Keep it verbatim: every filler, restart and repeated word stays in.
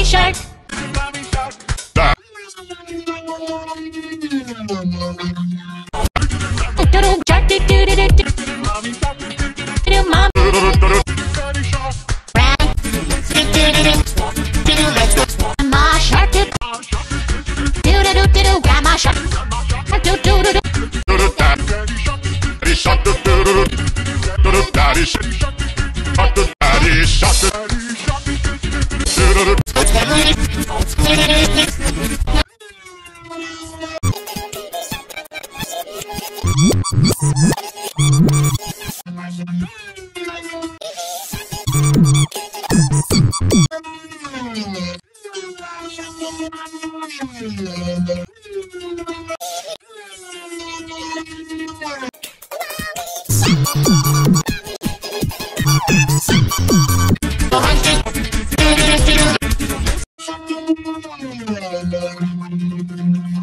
mommy shark. Doodle shark, do do do do do. Do mom. Round. Do do do do. Do let's go. Grandma shark, do. Do do do do do. Grandma shark. Do do do do. Daddy shark, do do do do. Daddy shark, daddy shark, do do do. Hunting.